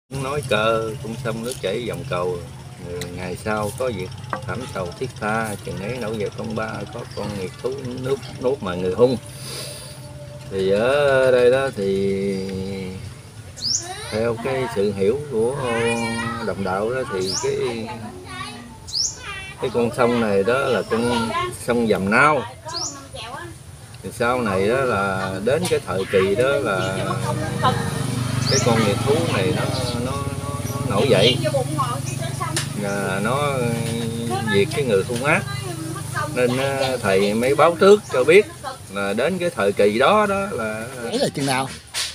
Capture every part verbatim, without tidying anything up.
Nói cờ cũng sông nước chảy dòng cầu, ngày sau có việc thảm sầu thiết tha, chừng ấy nổi về phong ba, có con nghiệt thú nước nuốt mà người hung. Thì ở đây đó thì theo cái sự hiểu của đồng đạo đó thì cái cái con sông này đó là con sông Dầm Nao. Thì sau này đó là đến cái thời kỳ đó là cái con nghiệt thú này nó nó, nó nổi dậy, là nó diệt cái người hung ác, nên thầy mới báo trước cho biết là đến cái thời kỳ đó đó là ấy là chừng nào.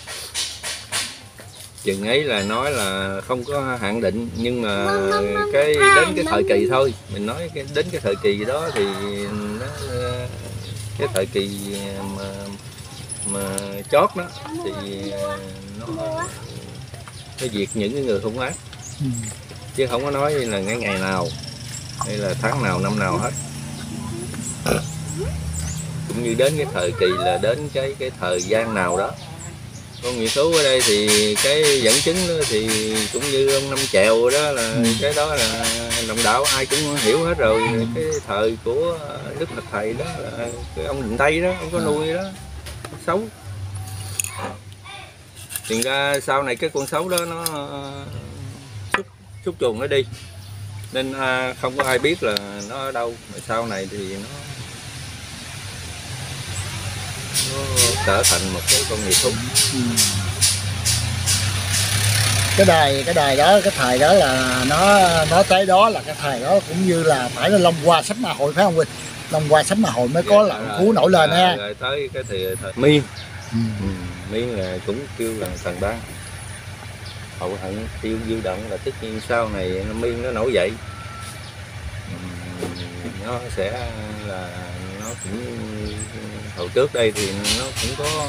Chừng ấy là nói là không có hạn định, nhưng mà cái đến cái thời kỳ thôi, mình nói cái đến cái thời kỳ đó thì nó, cái thời kỳ mà mà chót đó thì nó nó diệt những cái người hung ác, ừ. Chứ không có nói là ngày ngày nào hay là tháng nào năm nào hết. Cũng như đến cái thời kỳ là đến cái cái thời gian nào đó. Con nghiệt thú ở đây thì cái dẫn chứng đó thì cũng như ông Năm Chèo đó là ừ. Cái đó là đồng đạo ai cũng hiểu hết rồi. ừ. Cái thời của Đức Phật Thầy đó là cái ông Định Tây đó, ông có nuôi đó xấu. Thì ra sau này cái con xấu đó nó xúc, xúc chuồng nó đi, nên không có ai biết là nó ở đâu. Mà sau này thì nó nó trở thành một cái con nghiệt thú. ừ. cái đài cái đài đó, cái thời đó là nó nó tới đó là cái thời đó cũng như là phải là Long Hoa Sánh Ma Hội phải không Quỳnh? Long Hoa Sánh Ma Hội mới có là thú nổi lên ha. Rồi tới cái thời, thời Miên. ừ. Ừ. Miên là cũng kêu là thần ban hậu hận tiêu dư động, là tất nhiên sau này Miên nó nổi dậy, ừ. Nó sẽ là nó cũng hồi trước đây thì nó cũng có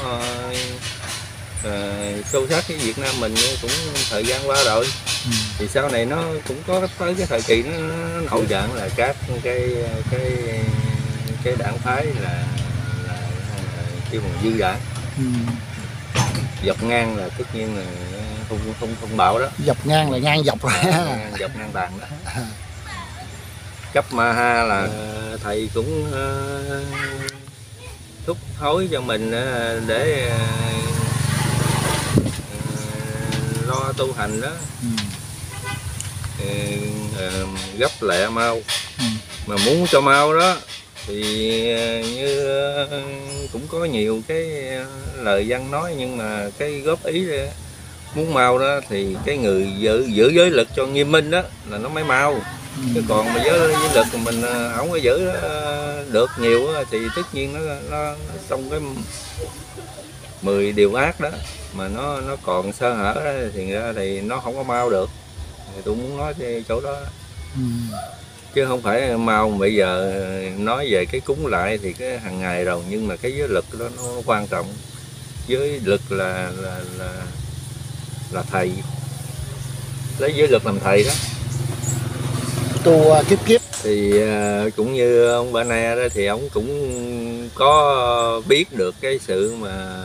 uh, sâu sắc với Việt Nam mình cũng thời gian qua rồi. ừ. Thì sau này nó cũng có tới cái thời kỳ nó, nó nổi dạng là các cái cái cái đảng phái là, là, là kêu bằng dư đảng. ừ. Dọc ngang là tất nhiên là không không không bạo đó. Dọc ngang là ngang dọc rồi. Ngang, dọc ngang bàn đó. Cấp Ma Ha là thầy cũng uh, thúc hối cho mình uh, để uh, uh, lo tu hành đó. ừ. uh, uh, gấp lẹ mau. ừ. Mà muốn cho mau đó thì uh, như uh, cũng có nhiều cái lời văn nói, nhưng mà cái góp ý đó, muốn mau đó thì cái người giữ giữ giới lực cho nghiêm minh đó là nó mới mau. ừ. Chứ còn mà giới, giới lực của mình không có giữ được nhiều thì tất nhiên nó, nó trong cái mười điều ác đó mà nó nó còn sơ hở đó, thì ra thì nó không có mau được. Thì tôi muốn nói cái chỗ đó. ừ. Chứ không phải mau bây giờ nói về cái cúng lại thì cái hàng ngày rồi, nhưng mà cái giới lực đó nó quan trọng. Giới lực là là là là thầy, lấy giới lực làm thầy đó. Tu uh, kiếp kiếp thì uh, cũng như ông Ba Na đó thì ông cũng có biết được cái sự mà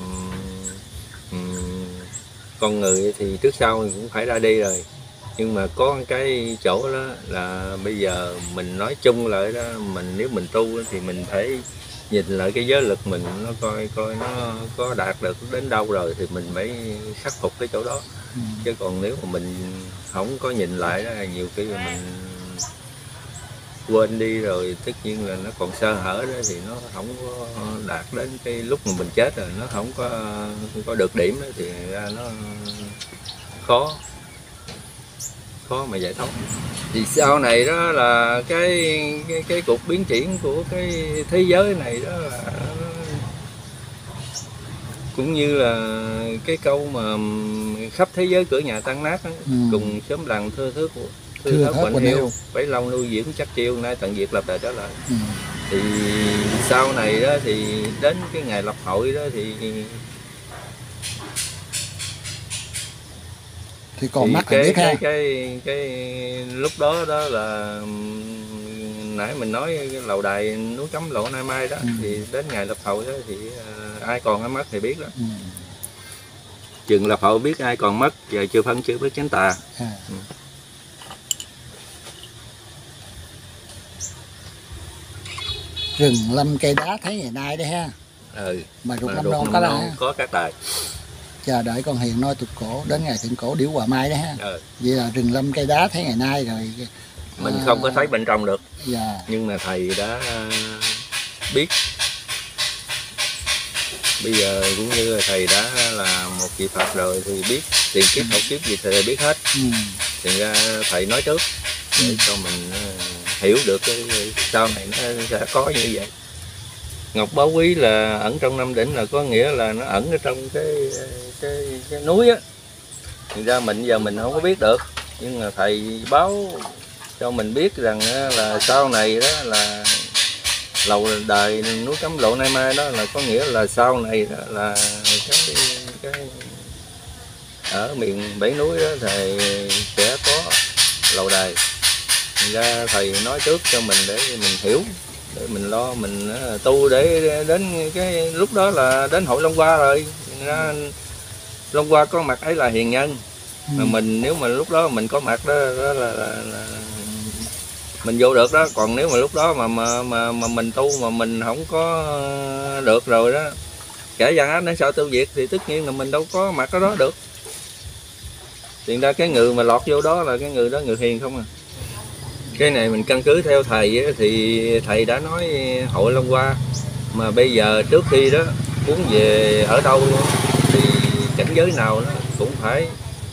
um, con người thì trước sau thì cũng phải ra đi rồi, nhưng mà có cái chỗ đó là bây giờ mình nói chung lại đó, mình nếu mình tu thì mình phải nhìn lại cái giới lực mình, nó coi coi nó có đạt được đến đâu rồi thì mình mới khắc phục cái chỗ đó. ừ. Chứ còn nếu mà mình không có nhìn lại đó, nhiều khi mà mình quên đi rồi, tất nhiên là nó còn sơ hở đó thì nó không có đạt đến cái lúc mà mình chết rồi, nó không có không có được điểm đó, thì ra nó khó khó mà giải thoát. Thì sau này đó là cái cái cái cuộc biến triển của cái thế giới này đó là cũng như là cái câu mà khắp thế giới cửa nhà tan nát đó, ừ. cùng xóm làng thưa thớt của thưa thớt quạnh hiu, bấy lâu nuôi dưỡng chắc chiêu, nay tận diệt lập lại trở lại. ừ. Thì sau này đó thì đến cái ngày lập hội đó thì thì còn thì mắt cái, biết cái, ha. cái cái cái lúc đó đó là nãy mình nói cái lầu đài núi Cấm Lộ Nay Mai đó. ừ. Thì đến ngày lập hội đó thì uh, ai còn cái mắt thì biết đó. ừ. chừng là họ biết ai còn mất, giờ chưa phân chưa biết tránh tà. À. Ừ. Rừng lâm cây đá thấy ngày nay đấy ha. Ừ. Mà ruột Mà năm ruột non năm có non là có các đài. chờ đợi con hiền noi tục cổ đến ngày thượng cổ điểu Hòa Mai đấy ha. Ừ. Vậy là rừng lâm cây đá thấy ngày nay rồi. Mình à, không có thấy bên trong được. Dạ. Nhưng mà thầy đã biết. Bây giờ cũng như là thầy đã là một vị Phật rồi thì biết tiền kiếp hậu kiếp gì thầy biết hết. Ừ. Thì ra thầy nói trước để ừ. cho mình hiểu được cái sau này nó sẽ có như vậy. Ngọc Báu Quý là ẩn trong Nam Đỉnh là có nghĩa là nó ẩn ở trong cái cái, cái núi á. Thì ra mình giờ mình không có biết được, nhưng mà thầy báo cho mình biết rằng là sau này đó là lầu đài núi Cấm Lộ Nay Mai đó là có nghĩa là sau này đó là cái cái ở miền bảy núi đó thầy sẽ có lầu đài. Thì ra thầy nói trước cho mình để mình hiểu, để mình lo mình tu để đến cái lúc đó là đến hội Long Hoa rồi. Ra Long Hoa có mặt ấy là hiền nhân. Ừ. Mà mình nếu mà lúc đó mình có mặt đó, đó là, là, là mình vô được đó. Còn nếu mà lúc đó mà mà mà, mà mình tu mà mình không có được rồi đó, kể gian ác đến sợ tiêu diệt thì tất nhiên là mình đâu có mặt ở đó được. Thì ra cái người mà lọt vô đó là cái người đó người hiền không à. Cái này mình căn cứ theo thầy ấy, thì thầy đã nói hội Long Hoa. Mà bây giờ trước khi đó muốn về ở đâu thì cảnh giới nào đó cũng phải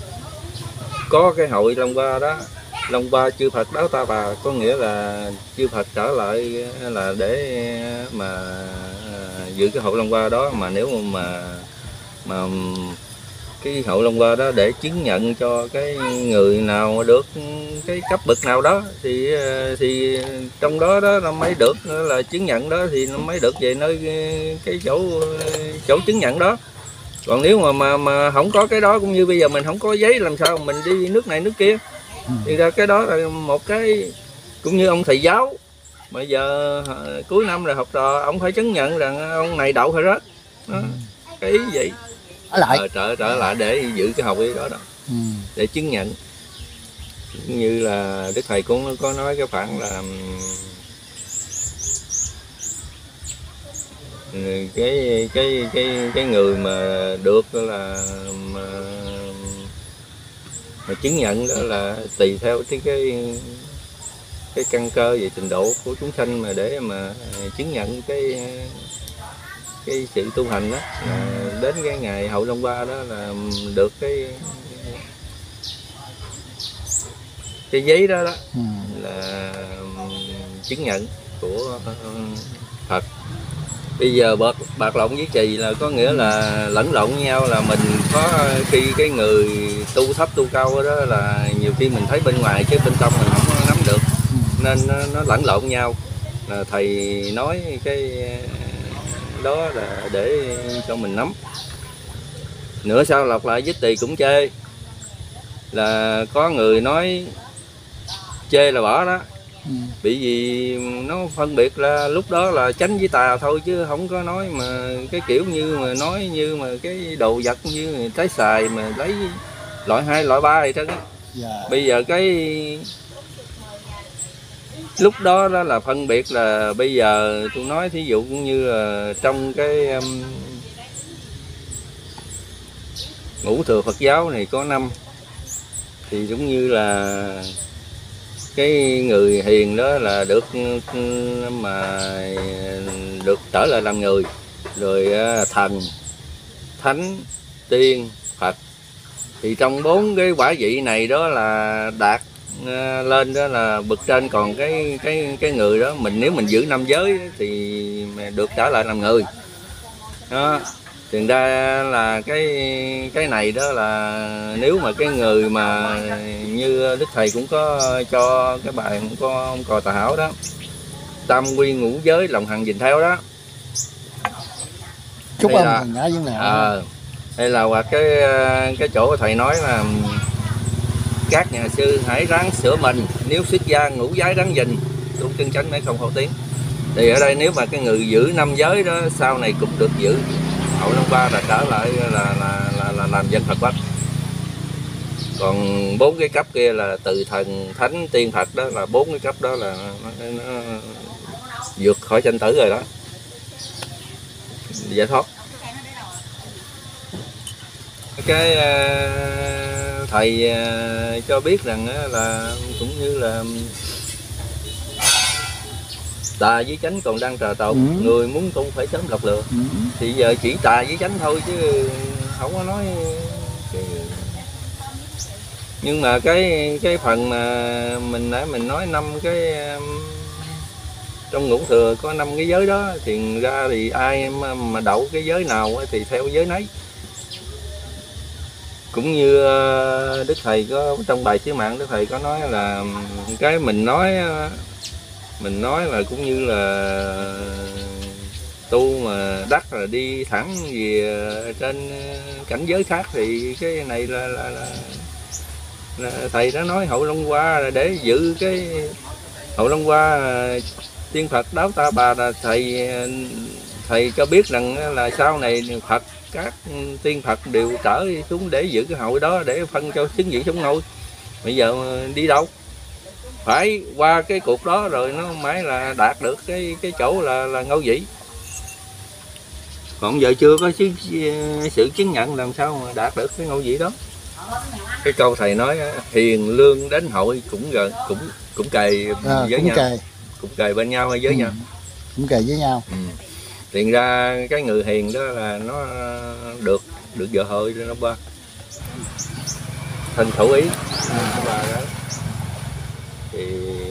có cái hội Long Hoa đó. Long Hoa chư Phật đáo ta bà, có nghĩa là chư Phật trở lại là để mà giữ cái hội Long Hoa đó. Mà nếu mà mà cái hội Long Hoa đó để chứng nhận cho cái người nào được cái cấp bậc nào đó thì thì trong đó đó nó mới được là chứng nhận đó, thì nó mới được về nơi cái chỗ chỗ chứng nhận đó. Còn nếu mà mà mà không có cái đó, cũng như bây giờ mình không có giấy làm sao mình đi nước này nước kia. Thì ra cái đó là một cái, cũng như ông thầy giáo bây giờ cuối năm rồi học trò ông phải chứng nhận rằng ông này đậu hay rớt đó. Cái ý vậy ở lại ờ, trở trở lại để giữ cái học ý đó đó. Ừ. Để chứng nhận, như là Đức Thầy cũng có nói cái khoảng là cái cái cái cái người mà được là mà, mà chứng nhận đó là tùy theo cái cái cái căn cơ về trình độ của chúng sanh mà để mà chứng nhận cái cái sự tu hành đó. À, đến cái ngày hội Long Hoa đó là được cái cái giấy đó đó. Ừ. Là chứng nhận của Phật. Bây giờ bạc, bạc lộn với trì là có nghĩa là lẫn lộn với nhau, là mình có khi cái người tu thấp tu cao đó là nhiều khi mình thấy bên ngoài chứ bên trong mình không có nắm được, nên nó, nó lẫn lộn nhau. Là thầy nói cái đó là để cho mình nắm. Nữa sau lọc lại với tỳ cũng chê, là có người nói chê là bỏ đó. Ừ. Bởi vì nó phân biệt là lúc đó là chánh với tà thôi, chứ không có nói mà cái kiểu như mà nói như mà cái đồ vật như trái xài mà lấy loại hai loại ba vậy đó. Yeah. Bây giờ cái lúc đó đó là phân biệt là bây giờ tôi nói thí dụ cũng như là trong cái um, ngũ thừa Phật giáo này có năm, thì cũng như là cái người hiền đó là được mà được trở lại làm người, rồi thần, thánh, tiên, Phật. Thì trong bốn cái quả vị này đó là đạt lên đó là bậc trên. Còn cái cái cái người đó mình nếu mình giữ năm giới thì được trở lại làm người đó. Thành ra là cái cái này đó là nếu mà cái người mà như Đức Thầy cũng có cho cái bài cũng có ông Cò Tà Hảo đó, tam quy ngũ giới lòng hằng gìn theo đó. Chúc ông thần nhã với nào. À, hay là hoặc cái cái chỗ Thầy nói là các nhà sư hãy ráng sửa mình, nếu xuất gia ngũ giới ráng gìn, tu chân chánh mới không hổ tiếng. Thì ở đây nếu mà cái người giữ năm giới đó sau này cũng được giữ, Hậu Long Hoa là trở lại là là là, là làm dân Phật Bách. Còn bốn cái cấp kia là từ thần thánh tiên Phật, đó là bốn cái cấp đó là nó, nó vượt khỏi sanh tử rồi đó, giải thoát. Cái uh, thầy uh, cho biết rằng uh, là cũng như là tà với chánh còn đang trà trộn, ừ. người muốn tu phải sớm lọc lừa, ừ. thì giờ chỉ tà với chánh thôi chứ không có nói cái... Nhưng mà cái cái phần mà mình nãy mình nói năm cái trong ngũ thừa có năm cái giới đó, thì ra thì ai mà, mà đậu cái giới nào thì theo giới nấy. Cũng như Đức Thầy có trong bài sứ mạng, Đức Thầy có nói là cái mình nói mình nói là cũng như là tu mà đắc là đi thẳng về trên cảnh giới khác, thì cái này là, là, là, là thầy đã nói Hậu Long Hoa để giữ cái Hậu Long Hoa tiên Phật Đáo Ta Bà, là thầy thầy cho biết rằng là sau này Phật các tiên Phật đều trở xuống để giữ cái hội đó để phân cho xứng vị sống ngôi. Bây giờ đi đâu phải qua cái cuộc đó rồi nó mới là đạt được cái cái chỗ là là ngôi vị. Còn giờ chưa có sự, sự chứng nhận, làm sao mà đạt được cái ngôi vị đó. Cái câu thầy nói hiền lương đến hội cũng gần cũng cũng kề à, với cũng nhau kề. cũng kề bên nhau hay với ừ. nhau cũng kề với nhau. Ừ. Tiền ra cái người hiền đó là nó được được vợ hội nó ba thân thủ ý à. Ba đó thì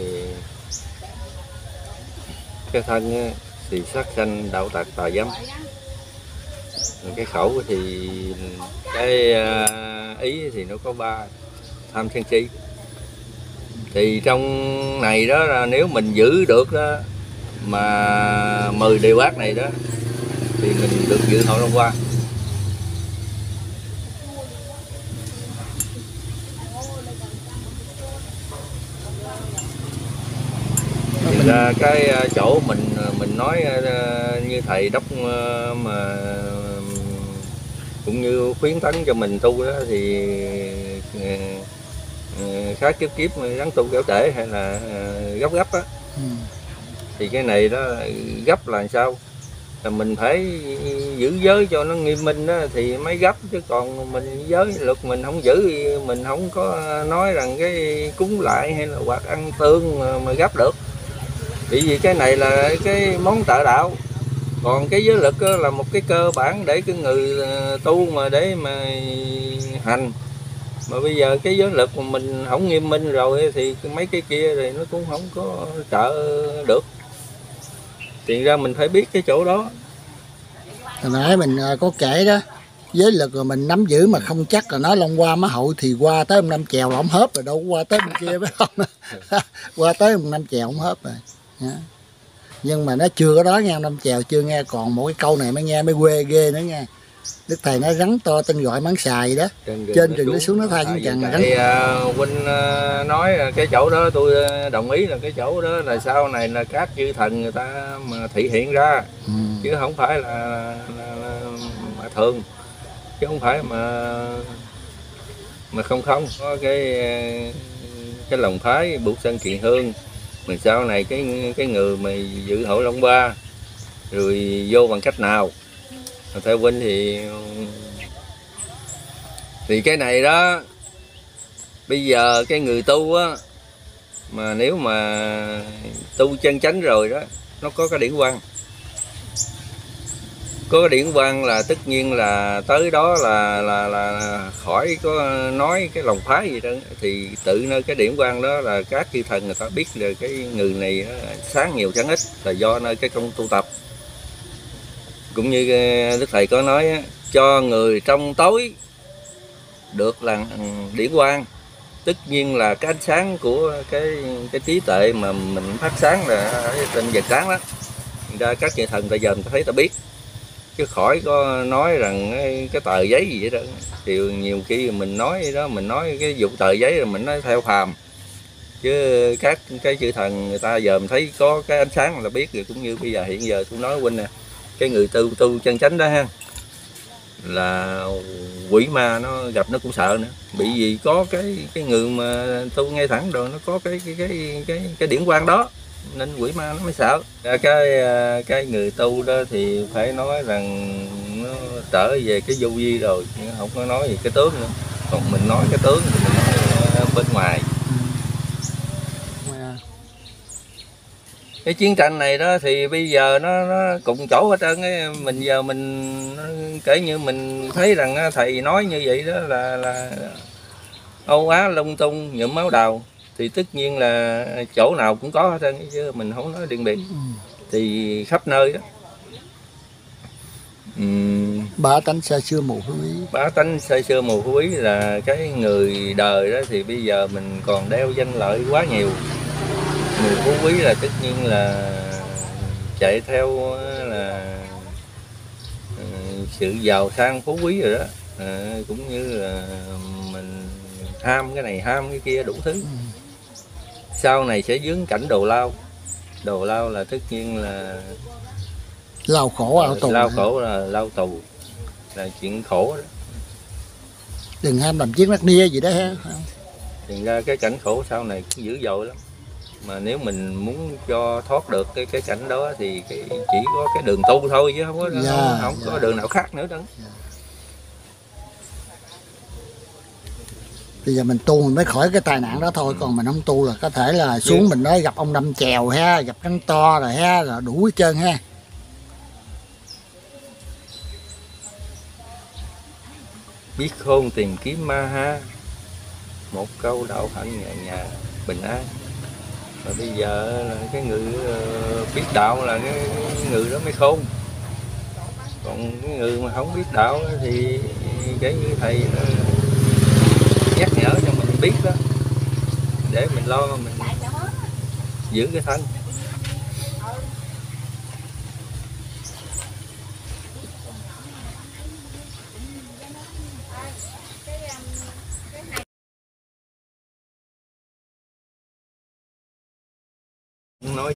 cái thân thì sát sanh đạo tặc tà dâm, cái khẩu thì cái ý thì nó có ba tham sân si. Thì trong này đó là nếu mình giữ được đó mà mười điều ác này đó thì mình được dự Hậu Long Hoa. Thì ra cái chỗ mình mình nói như thầy đốc mà cũng như khuyến tấn cho mình tu đó, thì khác kiếp kiếp gắn tu kéo trễ hay là gấp gấp á. Ừ. Thì cái này đó gấp là sao? Là mình phải giữ giới cho nó nghiêm minh đó thì mới gấp, chứ còn mình giới luật mình không giữ, mình không có nói rằng cái cúng lại hay là hoặc ăn tương mà, mà gấp được. Bởi vì cái này là cái món trợ đạo, còn cái giới lực là một cái cơ bản để cái người tu mà để mà hành. Mà bây giờ cái giới lực mà mình không nghiêm minh rồi thì mấy cái kia thì nó cũng không có trợ được. Thì ra mình phải biết cái chỗ đó. Hồi nãy mình có kể đó, giới lực rồi mình nắm giữ mà không chắc là nó Long Hoa Má Hậu thì qua tới một năm chèo là ông hớp rồi, đâu qua tới bên kia phải không? Qua tới một năm chèo ông hớp rồi. Nhưng mà nó chưa có đó nghe, năm chèo chưa nghe, còn một cái câu này mới nghe mới quê ghê nữa nha. Đức Thầy nói rắn to tên gọi mắng xài đó, trên rừng nó xuống nó thay chứ chẳng rắn. Uh, huynh uh, nói cái chỗ đó tôi đồng ý là cái chỗ đó là sau này là các chư thần người ta mà thị hiện ra, ừ. chứ không phải là, là, là, là thường, chứ không phải mà mà không không có cái cái lòng thái buộc sân kiện hương. Mình sau này cái cái người mà giữ Hậu Long Hoa rồi vô bằng cách nào? Theo huynh thì thì cái này đó, bây giờ cái người tu á, mà nếu mà tu chân chánh rồi đó, nó có cái điển quang. Có cái điển quang là tất nhiên là tới đó là là là khỏi có nói cái lòng phái gì đó, thì tự nơi cái điển quang đó là các chư thần người ta biết là cái người này sáng nhiều sáng ít là do nơi cái công tu tập. Cũng như Đức Thầy có nói á, cho người trong tối được là điển quang, tất nhiên là cái ánh sáng của cái cái trí tuệ mà mình phát sáng là trên vật sáng đó. Ra các chư thần ta giờ người ta thấy ta biết, chứ khỏi có nói rằng cái, cái tờ giấy gì vậy đó. Thì nhiều khi mình nói đó, mình nói cái vụ tờ giấy rồi mình nói theo phàm, chứ các cái chư thần người ta giờ mình thấy có cái ánh sáng là biết rồi. Cũng như bây giờ hiện giờ tôi nói huynh nè, cái người tu tu chân chánh đó ha, là quỷ ma nó gặp nó cũng sợ nữa, bị gì có cái cái người mà tu ngay thẳng rồi nó có cái cái cái cái cái điển quang đó nên quỷ ma nó mới sợ. Cái cái người tu đó thì phải nói rằng nó trở về cái vô vi rồi, không có nói về cái tướng nữa. Còn mình nói cái tướng thì mình nói bên ngoài. Cái chiến tranh này đó thì bây giờ nó, nó cùng chỗ hết trơn ấy. Mình giờ mình kể như mình thấy rằng thầy nói như vậy đó là là Âu Á lung tung nhuộm máu đào, thì tất nhiên là chỗ nào cũng có hết trơn, chứ mình không nói điện biệt. Thì khắp nơi đó. Uhm, Bá tánh xa xưa mù quý. Bá tánh xa xưa mù quý là cái người đời đó thì bây giờ mình còn đeo danh lợi quá nhiều. Người phú quý là tất nhiên là chạy theo là sự giàu sang phú quý rồi đó, à, cũng như là mình ham cái này ham cái kia đủ thứ. Ừ. Sau này sẽ vướng cảnh đồ lao. Đồ lao là tất nhiên là lao khổ lao tù. Lao khổ là lao tù, là chuyện khổ đó. Đừng ham làm chiếc nát nia gì đó ha. Thành ra cái cảnh khổ sau này cũng dữ dội lắm. Mà nếu mình muốn cho thoát được cái cái cảnh đó thì cái, chỉ có cái đường tu thôi, chứ không có yeah, không, không yeah. có đường nào khác nữa đó. Yeah. Bây giờ mình tu mình mới khỏi cái tai nạn đó thôi. Ừ. Còn mình không tu là có thể là xuống yeah. mình nói gặp ông đâm chèo ha, gặp rắn to rồi ha, rồi đủ hết trơn ha. Biết khôn tìm kiếm ma ha, một câu đạo hạnh nhẹ nhàng bình an. Và bây giờ là cái người biết đạo là cái người đó mới khôn. Còn cái người mà không biết đạo thì cái như thầy nhắc nhở cho mình biết đó, để mình lo mình giữ cái thân. Nói